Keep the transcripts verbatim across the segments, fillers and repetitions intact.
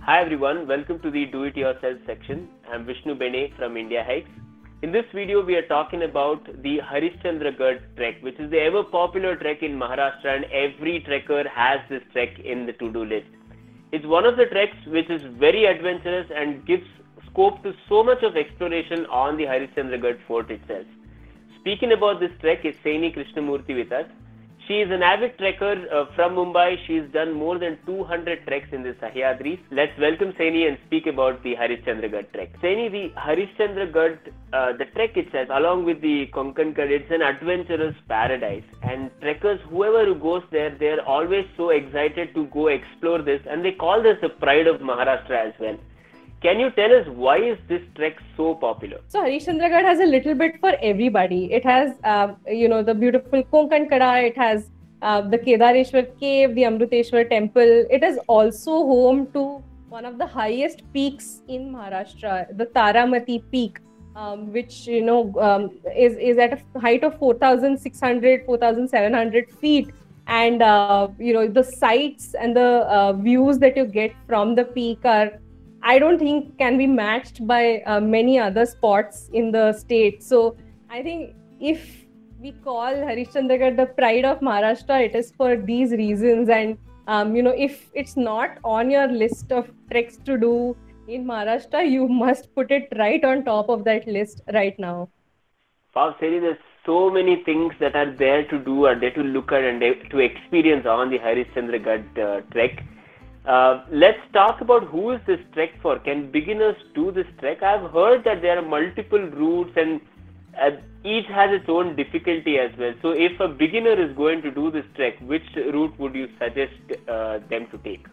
Hi everyone, welcome to the Do It Yourself section. I'm Vishnu Bene from India Hikes. In this video, we are talking about the Harishchandragarh trek, which is the ever popular trek in Maharashtra, and every trekker has this trek in the to-do list. It's one of the treks which is very adventurous and gives scope to so much of exploration on the Harishchandragarh fort itself. Speaking about this trek is Saini Krishnamurthy with us. She is an avid trekker uh, from Mumbai. She's done more than two hundred treks in the Sahyadris. Let's welcome Saini and speak about the Harishchandragarh trek. Saini, the Harishchandragarh, uh, the trek itself, along with the Konkankad, it's an adventurous paradise. And trekkers, whoever who goes there, they're always so excited to go explore this. And they call this the pride of Maharashtra as well. Can you tell us why is this trek so popular? So Harishchandragarh has a little bit for everybody. It has, uh, you know, the beautiful Konkankada. It has uh, the Kedareshwar cave, the Amruteshwar temple. It is also home to one of the highest peaks in Maharashtra, the Taramati peak, um, which, you know, um, is, is at a height of four thousand six hundred, four thousand seven hundred feet. And, uh, you know, the sights and the uh, views that you get from the peak are, I don't think, can be matched by uh, many other spots in the state. So I think if we call Harishchandragarh the pride of Maharashtra, it is for these reasons. And, um, you know, if it's not on your list of treks to do in Maharashtra, you must put it right on top of that list right now. Wow, Saini, there's so many things that are there to do, are there to look at and to experience on the Harishchandragarh uh, trek. Uh, let's talk about who is this trek for. Can beginners do this trek? I've heard that there are multiple routes and uh, each has its own difficulty as well. So if a beginner is going to do this trek, which route would you suggest uh, them to take?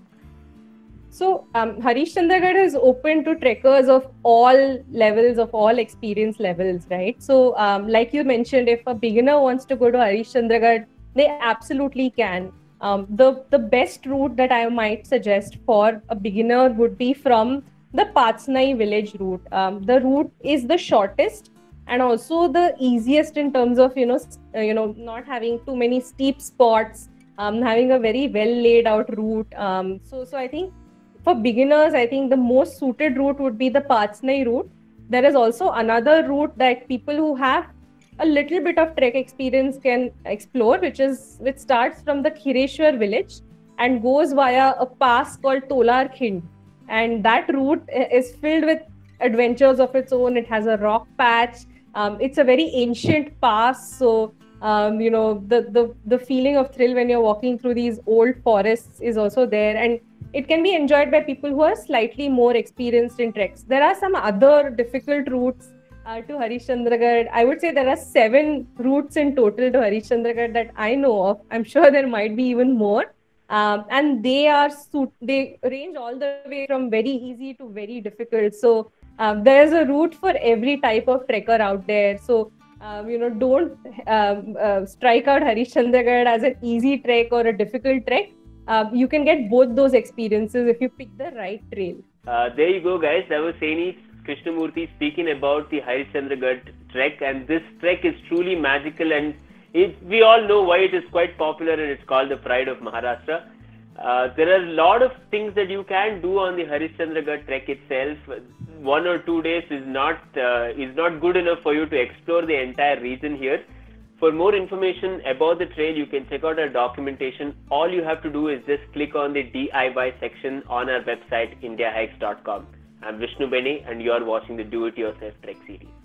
So um, Harishchandragarh is open to trekkers of all levels, of all experience levels, right? So um, like you mentioned, if a beginner wants to go to Harishchandragarh, they absolutely can. Um, the, the best route that I might suggest for a beginner would be from the Patsnai village route. Um, the route is the shortest and also the easiest in terms of, you know, uh, you know, not having too many steep spots, um, having a very well laid out route. Um, so, so I think for beginners, I think the most suited route would be the Patsnai route. There is also another route that people who have a little bit of trek experience can explore, which is which starts from the Khireshwar village and goes via a pass called Tolar Khind. And that route is filled with adventures of its own. It has a rock patch. Um, it's a very ancient pass. So, um, you know, the, the, the feeling of thrill when you're walking through these old forests is also there. And it can be enjoyed by people who are slightly more experienced in treks. There are some other difficult routes Uh, to Harishchandragarh. I would say there are seven routes in total to Harishchandragarh that I know of. I'm sure there might be even more. Um, and they are suit they range all the way from very easy to very difficult. So um, there's a route for every type of trekker out there. So um, you know, don't um, uh, strike out Harishchandragarh as an easy trek or a difficult trek. Uh, you can get both those experiences if you pick the right trail. Uh, there you go, guys. That was Saini Krishnamurthy speaking about the Harishchandragarh trek, and this trek is truly magical, and it, we all know why it is quite popular and it's called the pride of Maharashtra. Uh, there are a lot of things that you can do on the Harishchandragarh trek itself. One or two days is not uh, is not good enough for you to explore the entire region here. For more information about the trail, you can check out our documentation. All you have to do is just click on the D I Y section on our website, india hikes dot com. I'm Vishnu Bene and you're watching the Do It Yourself Trek series.